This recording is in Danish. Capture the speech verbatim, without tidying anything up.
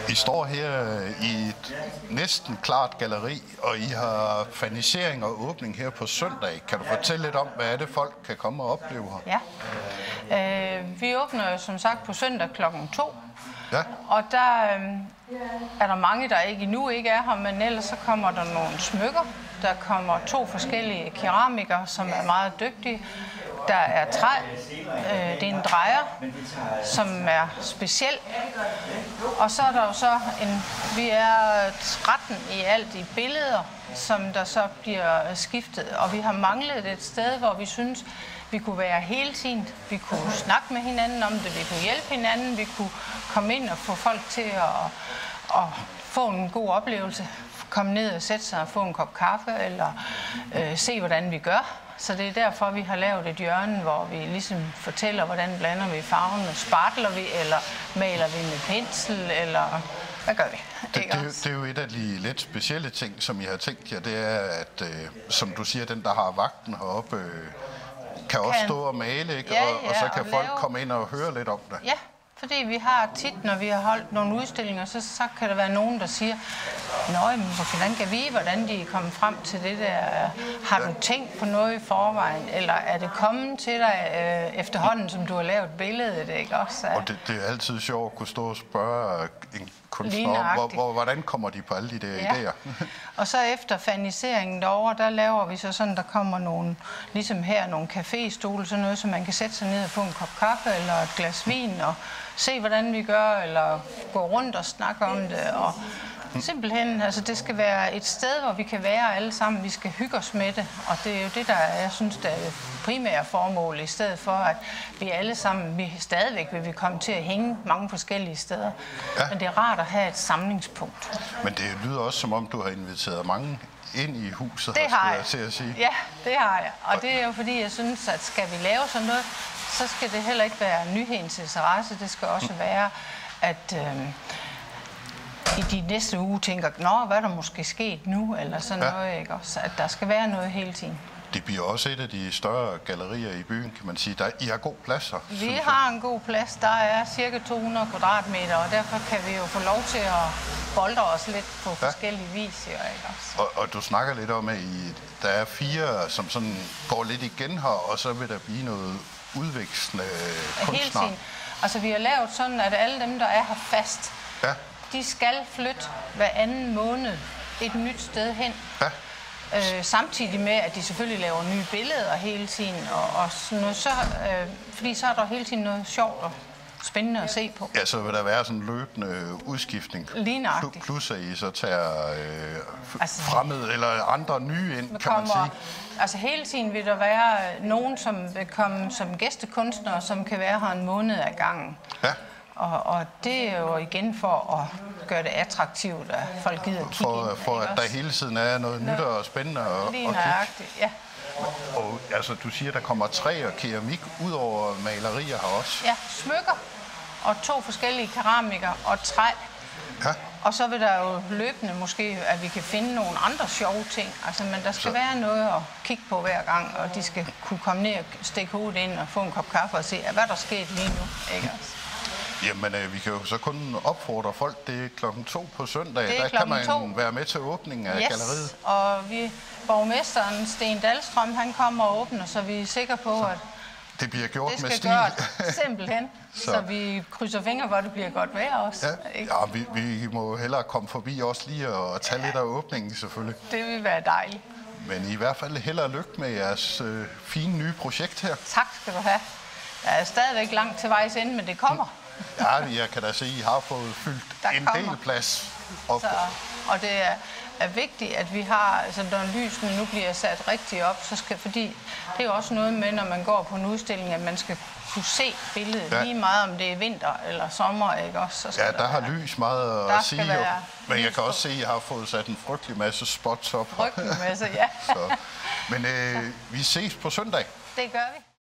I står her i et næsten klart galleri, og I har fernisering og åbning her på søndag. Kan du fortælle lidt om, hvad er det, folk kan komme og opleve her? Ja, øh, vi åbner jo som sagt på søndag klokken to. Ja. Og der øh, er der mange, der ikke endnu ikke er her, men ellers så kommer der nogle smykker. Der kommer to forskellige keramikere, som er meget dygtige. Der er træ, øh, det er en drejer, som er speciel. Og så er der jo så en, vi er tretten i alt i billeder, som der så bliver skiftet. Og vi har manglet et sted, hvor vi synes, vi kunne være hele tiden. Vi kunne snakke med hinanden om det, vi kunne hjælpe hinanden, vi kunne komme ind og få folk til at, at få en god oplevelse. Komme ned og sætte sig og få en kop kaffe, eller øh, se, hvordan vi gør. Så det er derfor, vi har lavet et hjørne, hvor vi ligesom fortæller, hvordan blander vi farverne. Spartler vi, eller maler vi med pensel, eller hvad gør vi? Det, det, det er jo et af de lidt specielle ting, som jeg har tænkt jer, det er, at øh, som du siger, den, der har vagten heroppe, øh, kan, kan også stå og male, ikke? Ja, og, ja, og så kan og folk lave... komme ind og høre lidt om det. Ja. Fordi vi har tit, når vi har holdt nogle udstillinger, så, så kan der være nogen, der siger, nå, jamen, hvordan kan vi, hvordan de er kommet frem til det der? Har du tænkt på noget i forvejen? Eller er det kommet til dig øh, efterhånden, som du har lavet billedet, ikke også? Og det, det er altid sjovt at kunne stå og spørge en kunstner om, hvor, hvor, hvordan kommer de på alle de der ja. idéer? Og så efter ferniseringen derovre, der laver vi så sådan, der kommer nogle, ligesom her, nogle caféstole, sådan noget, så man kan sætte sig ned og få en kop kaffe eller et glas vin, og se, hvordan vi gør, eller gå rundt og snakke om det, og simpelthen, altså det skal være et sted, hvor vi kan være alle sammen, vi skal hygge os med det, og det er jo det, der jeg synes, der er det primære formål, i stedet for, at vi alle sammen, vi stadigvæk vil vi komme til at hænge mange forskellige steder, ja. Men det er rart at have et samlingspunkt. Men det lyder også, som om du har inviteret mange ind i huset, det har jeg. Til at sige. Ja, det har jeg, og det er jo fordi, jeg synes, at skal vi lave sådan noget, så skal det heller ikke være nyhedens interesse, det skal også være, at øh, i de næste uge tænker, nå, hvad er der måske sket nu, eller sådan ja. noget, ikke også? At der skal være noget hele tiden. Det bliver også et af de større gallerier i byen, kan man sige. Der, I har god plads her. Vi har en god plads. Der er cirka to hundrede kvadratmeter, og derfor kan vi jo få lov til at bolde os lidt på ja. forskellige vis. Ikke også? Og, og du snakker lidt om, at I, der er fire, som sådan går lidt igen her, og så vil der blive noget udvekslende kunstner. Hele tiden. Altså, vi har lavet sådan, at alle dem, der er her fast, ja. de skal flytte hver anden måned et nyt sted hen. Ja. Øh, samtidig med, at de selvfølgelig laver nye billeder hele tiden, og, og sådan noget, så, øh, fordi så er der hele tiden noget sjovt og spændende at se på. Ja, så vil der være sådan en løbende udskiftning. Lige nøjagtigt. Plus at I så tager øh, altså, fremmede eller andre nye ind, kan kommer, man sige. Altså hele tiden vil der være nogen, som vil komme som gæstekunstnere, som kan være her en måned ad gangen. Ja. Og, og det er jo igen for at gøre det attraktivt, at folk gider at kigge for, ind. For at der hele tiden er noget nyt og spændende at kigge. Ja. Og altså, du siger, der kommer træ og keramik ud over malerier her også? Ja, smykker og to forskellige keramikere og træ. Ja. Og så vil der jo løbende måske, at vi kan finde nogle andre sjove ting. Altså, men der skal så. være noget at kigge på hver gang, og de skal kunne komme ned og stikke hovedet ind og få en kop kaffe og se, hvad der sket lige nu. Ikke? Jamen, øh, vi kan jo så kun opfordre folk. Det er klokken to på søndag. Der kan man to. være med til åbningen af yes. galleriet. Og vi, borgmesteren Sten Dahlstrøm, han kommer og åbner, så vi er sikre på, så. at det bliver gjort det med skal stil. Gøre simpelthen, så. så vi krydser fingre, hvor det bliver godt vejr også. Ja, ja vi, vi må hellere komme forbi også lige og tage ja. lidt af åbningen selvfølgelig. Det vil være dejligt. Men i hvert fald held og lykke med jeres øh, fine nye projekt her. Tak skal du have. Der er stadigvæk langt til vejs ende, men det kommer. Ja, jeg kan da se, at I har fået fyldt der en kommer. del plads op. Så, og det er, er vigtigt, at vi har, altså når lysene nu bliver sat rigtigt op, så skal, fordi det er jo også noget med, når man går på en udstilling, at man skal kunne se billedet ja. lige meget, om det er vinter eller sommer, ikke også? Så skal ja, der, der har være, lys meget at sige, jo, men jeg kan også se, at jeg har fået sat en frygtelig masse spots op. Frygtelig masse, ja. så, men øh, vi ses på søndag. Det gør vi.